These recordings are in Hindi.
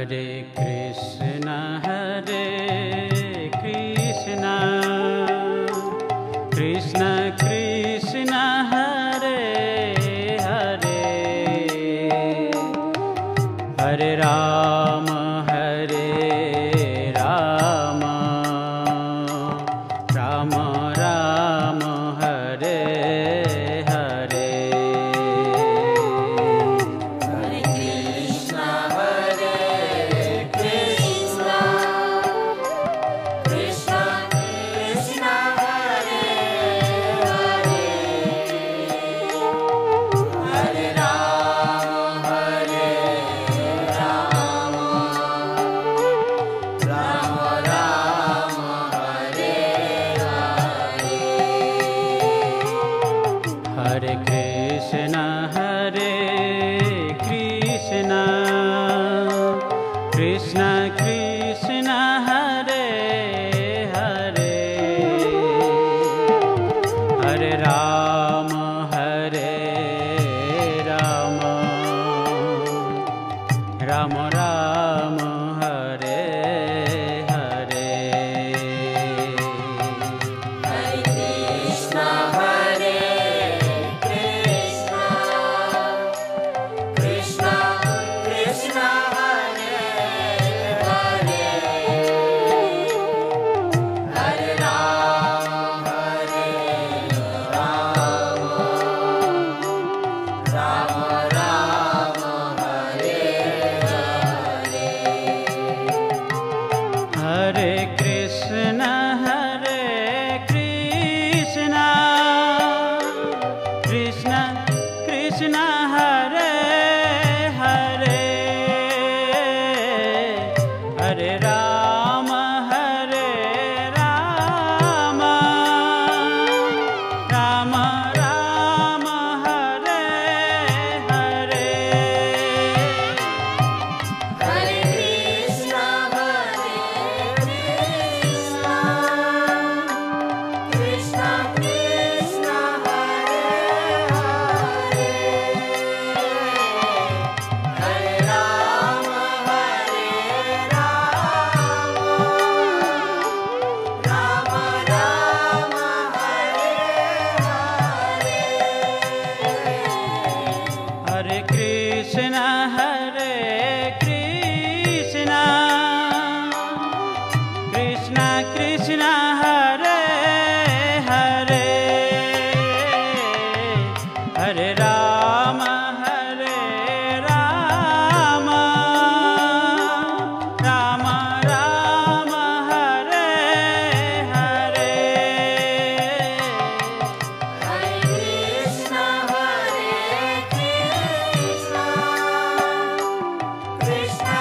Hare Krishna, Krishna Krishna, Hare Hare, Hare Rama, Rama Rama, Hare Hare. Hare Krishna, Krishna Krishna, Hare Hare, Hare Rama, Rama Rama, Hare Hare. Hare Krishna, Krishna Krishna, Hare Hare, Hare Rama, Rama Rama, Hare Hare. Hare Krishna, Krishna Krishna, Hare Hare, Hare Rama, Rama Rama, Hare Hare. Hare Krishna, Krishna Krishna, Hare Hare, Hare Rama, Rama Rama, Hare Hare. Hare Krishna, Krishna Krishna, Hare Hare, Hare Rama, Rama Rama, Hare Hare. Hare Krishna, Krishna Krishna, Hare Hare, Hare Rama, Rama Rama, Hare Hare. Hare Krishna, Krishna Krishna,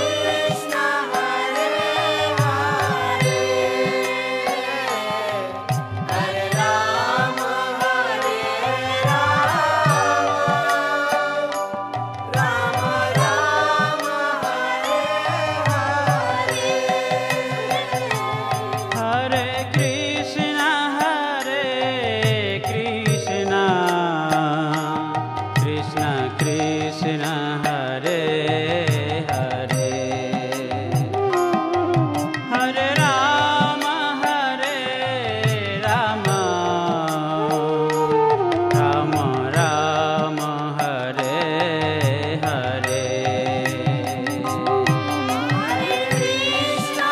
Hare Hare, Hare Rama, Rama Rama, Hare Hare. Hare Krishna, Krishna Krishna, Hare Hare, Hare Rama, Rama Rama, Hare Hare. Hare Krishna,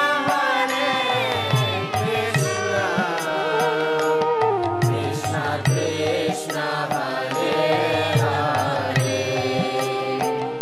Krishna Krishna, Hare Hare,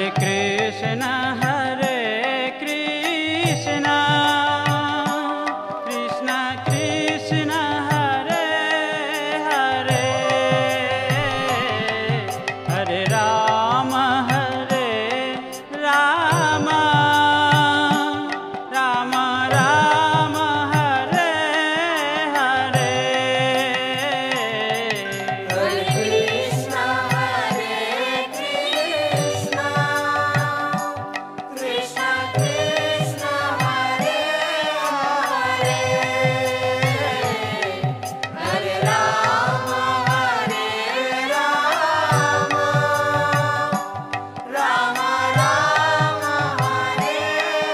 Hare Krishna, Krishna Krishna, Hare Hare, Hare Rama, Rama Rama, Hare Hare. Hare Krishna, Krishna Krishna, Hare Hare, Hare Rama, Rama Rama, Hare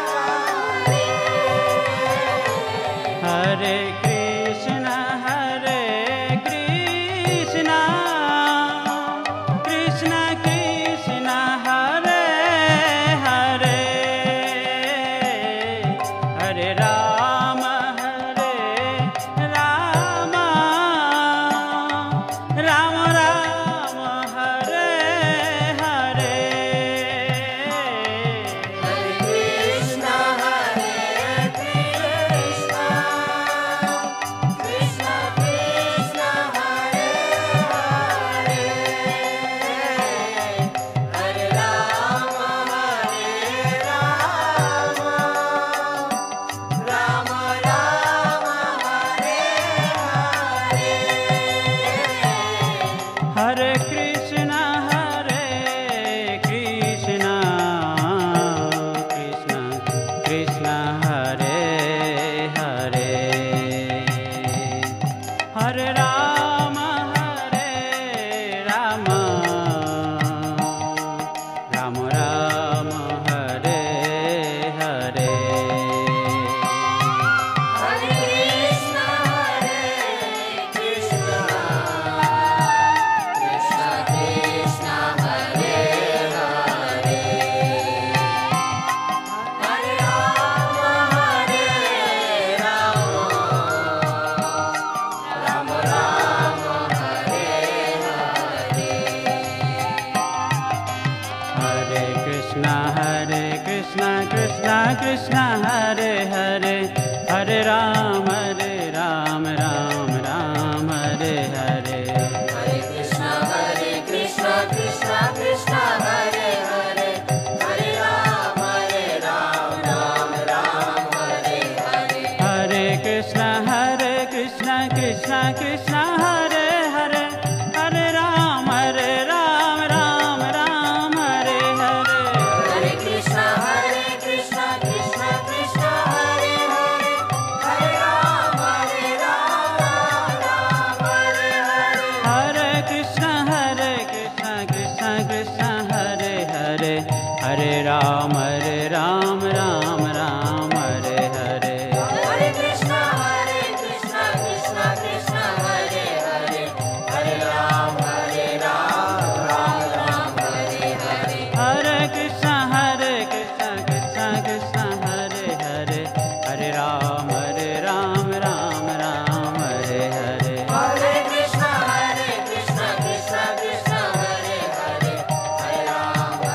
Hare. Hare Krishna, Krishna Krishna, Hare Hare, Hare Rama, Rama Rama, Hare Hare. Hare Krishna, Krishna Krishna, Hare Hare, Hare Rama, Rama Rama, Hare Hare. Hare Krishna, Krishna Krishna, Hare Hare, Hare Rama, Rama Rama, Hare Hare. Hare Krishna, Krishna Krishna, Hare Hare, Hare Rama, Rama Rama, Hare Hare. Hare Krishna, Krishna Krishna, Hare Hare, Hare Ram, Ram Hare Hare. Hare Krishna, Krishna Krishna, Hare Hare, Hare Rama, Ram Hare Hare. Hare Krishna, Krishna Krishna, Hare Hare, Hare Ram, Ram Hare Hare. Hare Krishna, Krishna Krishna, Hare Hare, Hare Rama, Ram Hare Hare. Hare Krishna, Krishna Krishna, Hare Hare, Hare Ram, Ram Hare Hare. Hare Krishna, Krishna Krishna, Hare Hare, Hare Rama, Ram Hare Hare. Hare Krishna, Krishna Krishna, Hare Hare, Hare Ram, Ram Hare Hare. Hare Krishna, Krishna Krishna, Hare Hare, Hare Rama,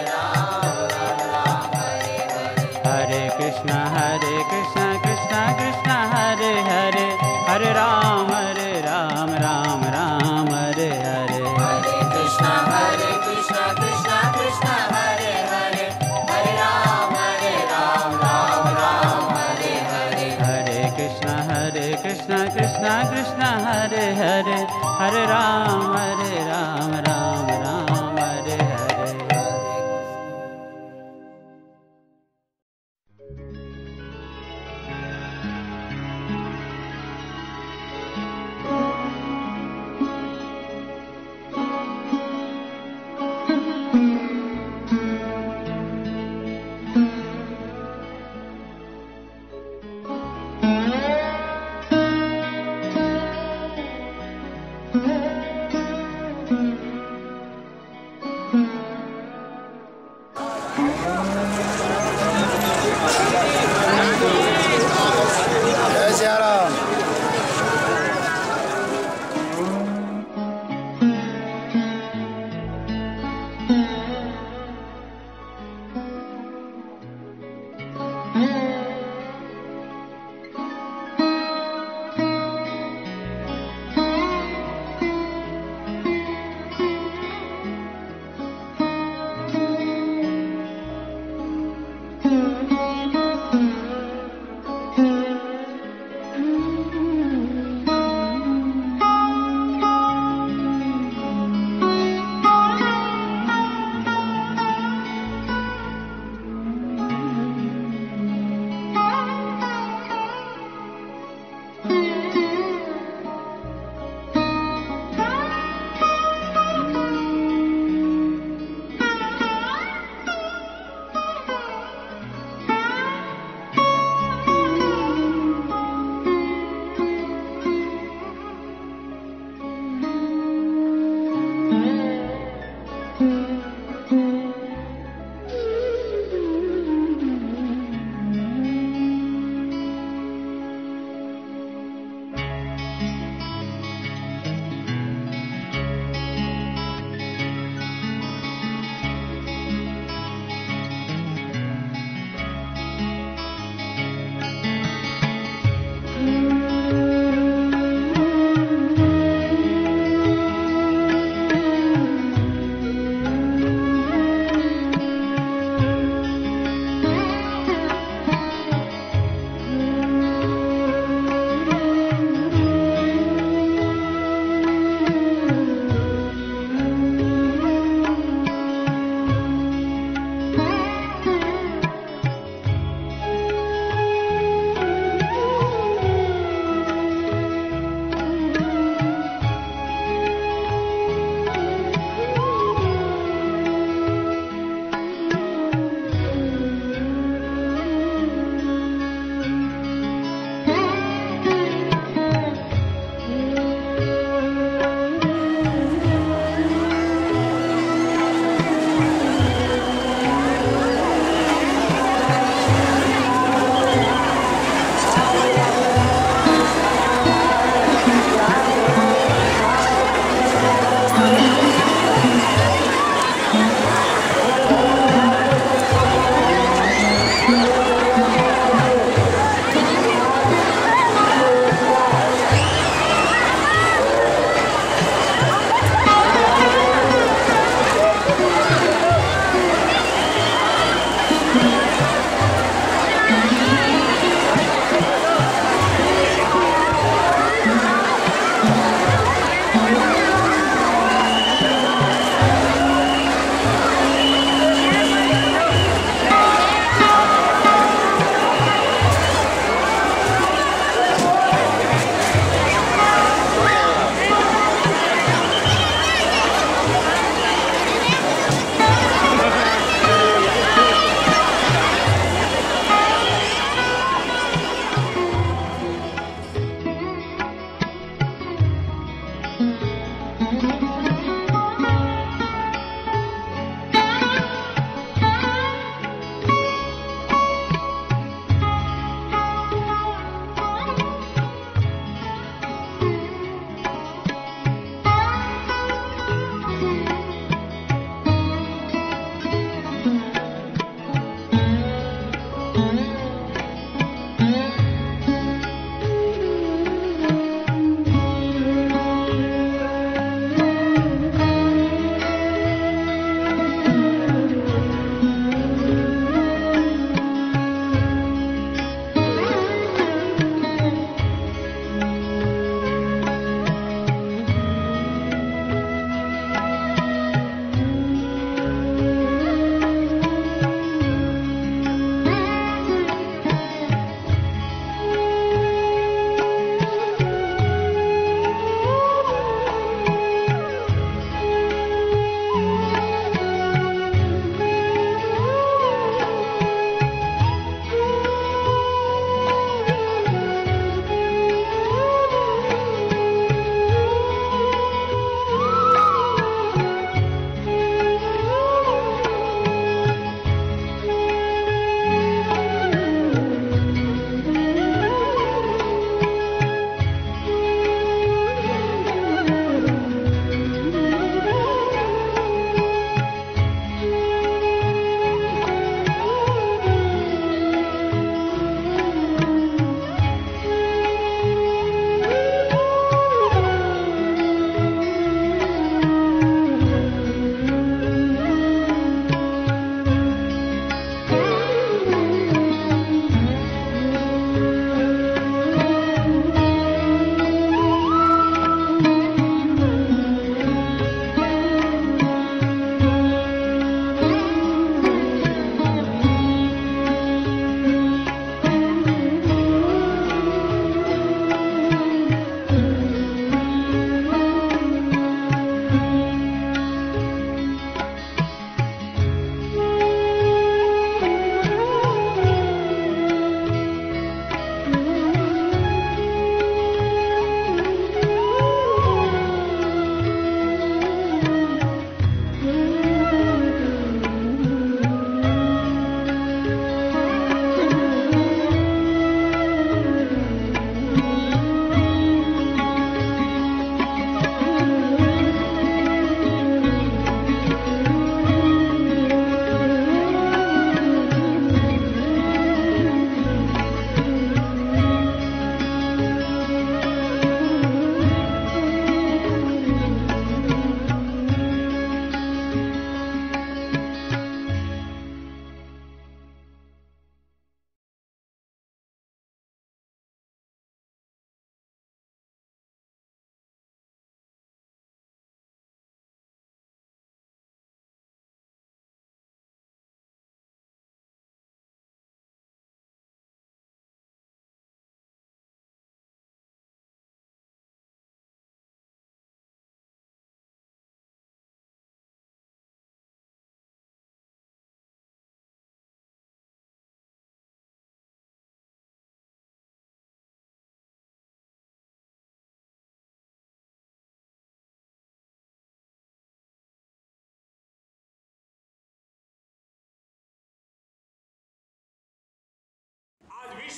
Ram Hare Hare. Hare Krishna, Krishna Krishna, Hare Hare, Hare Ram, Ram Hare Hare. Hare Krishna, Krishna Krishna, Hare Hare, Hare Rama, Ram Hare Hare. Hare Krishna, Krishna Krishna, Hare Hare, Hare Ram, Ram Hare Hare.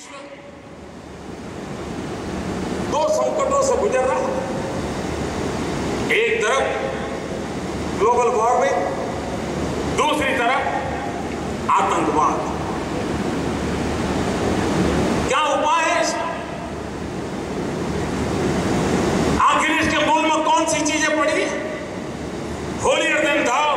विश्व दो संकटों से गुजर रहा है। एक तरफ ग्लोबल वार्मिंग, दूसरी तरफ आतंकवाद। क्या उपाय है इसका? आखिर इसके मूल में कौन सी चीजें पड़ी है? होलियर देन दाओ,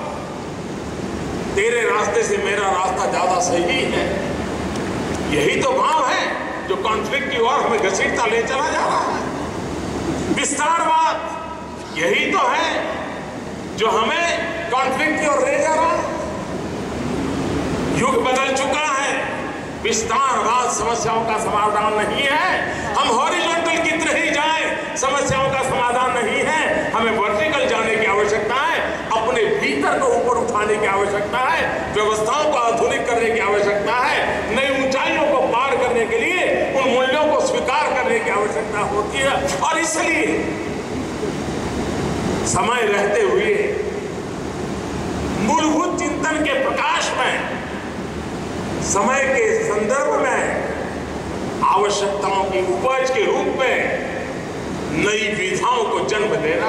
तेरे रास्ते से मेरा रास्ता ज्यादा सही है, यही तो भाव है जो कॉन्फ्लिक्ट की ओर हमें घसीटता ले चला जा रहा है। विस्तारवाद यही तो है जो हमें कॉन्फ्लिक्ट की ओर ले जा रहा है। युग बदल चुका है, विस्तारवाद समस्याओं का समाधान नहीं है। हम हॉरिजॉन्टल की तरह ही जाएं, समस्याओं का समाधान नहीं है। हमें वर्टिकल जाने की आवश्यकता है, अपने भीतर को ऊपर उठाने की आवश्यकता है, व्यवस्थाओं को आधुनिक करने की आवश्यकता है, नई ऊंचाइयों को पार करने के लिए उन मूल्यों को स्वीकार करने की आवश्यकता होती है। और इसलिए समय रहते हुए मूलभूत चिंतन के प्रकाश में, समय के संदर्भ में आवश्यकताओं की उपज के रूप में नई विधाओं को जन्म देना।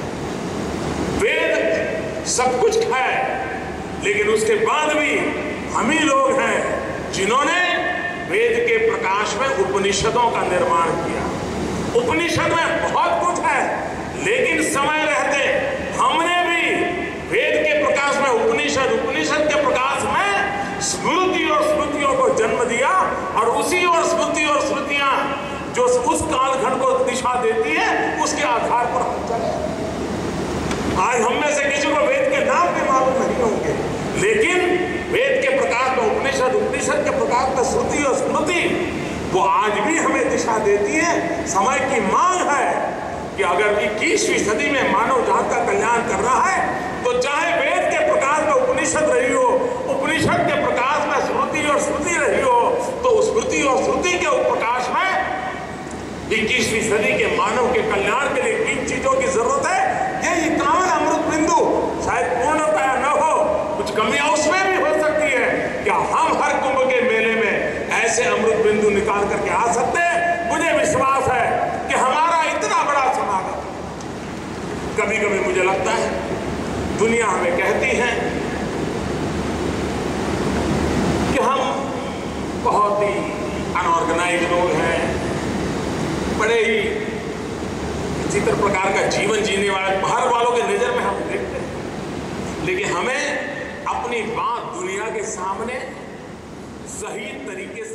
वेद सब कुछ है, लेकिन उसके बाद भी हम ही लोग हैं जिन्होंने वेद के प्रकाश में उपनिषदों का निर्माण किया। उपनिषद में बहुत कुछ है, लेकिन समय रहते हमने भी वेद के प्रकाश में उपनिषद, उपनिषद के प्रकाश में स्मृति और स्मृतियों को जन्म दिया। और उसी और स्मृति और स्मृतियां जो उस कालखंड को दिशा देती है, उसके आधार पर हम चले। आज हम में से किसी को वेद के नाम भी मालूम नहीं होंगे, लेकिन वेद के प्रकाश में उपनिषद, उपनिषद के प्रकाश में श्रुति और स्मृति, वो आज भी हमें दिशा देती है। समय की मांग है कि अगर 21वीं सदी में मानव जात का कल्याण कर रहा है, तो चाहे वेद के प्रकाश में उपनिषद रही हो, उपनिषद के प्रकाश में स्मृति और स्मृति रही हो, तो स्मृति और श्रुति के प्रकाश में 21वीं सदी के मानव के कल्याण के लिए किन चीजों की जरूरत है, ये 51 अमृत बिंदु शायद पूर्णतया न हो, कुछ कमियां उसमें भी हो सकती है। क्या हम हर कुंभ के मेले में ऐसे अमृत बिंदु निकाल करके आ सकते हैं? मुझे विश्वास है कि हमारा इतना बड़ा समागम, कभी कभी मुझे लगता है दुनिया हमें कहती है कि हम बहुत ही अनऑर्गेनाइज लोग हैं, बड़े ही विचित्र प्रकार का जीवन जीने वाले बाहर वालों के नजर में हम देखते हैं, लेकिन हमें अपनी बात दुनिया के सामने सही तरीके से